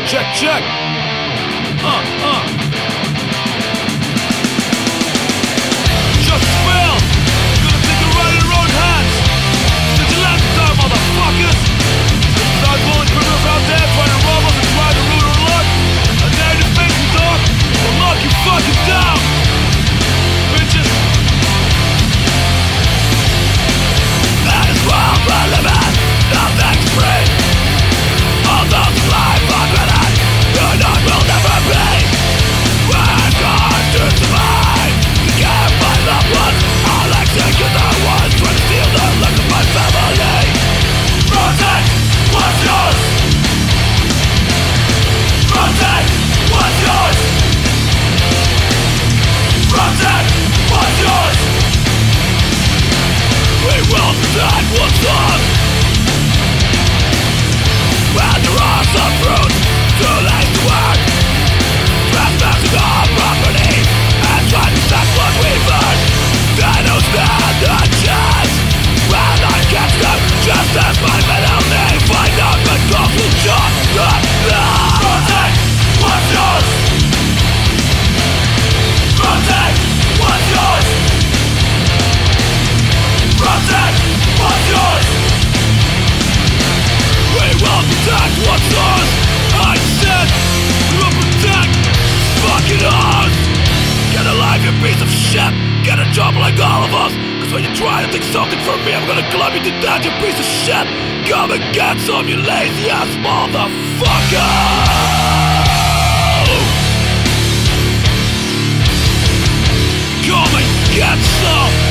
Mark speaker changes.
Speaker 1: Check. Just fail. Gonna take it right in your own hands. Since the last time, motherfuckers. Start pulling criminals out there trying to rob us and try to ruin our luck. And now you face me, dog. We'll knock you fucking down, bitches. That is why we're living. Nothing's free. All those who lie for credit, your none will never be. We're going to survive. You can't find loved ones. I'll execute the ones trying to steal the life of my family. Protect what's yours. Protect what's yours. Protect what's yours. We will protect what's ours. When there are some fruits too late to work, trespassing our property and trying to take what we've earned, they don't stand a chance. When I catch them, just as my middle name, find out my dogs will shut them down. Protect what's yours. Protect what's yours. Protect what's yours. We will protect what's ours. I said we will protect fucking ours. Get a life, you piece of shit. Get a job like all of us. Cause when you try to take something from me, I'm gonna club you to death, you piece of shit. Come and get some, you lazy ass motherfucker. Come and get some.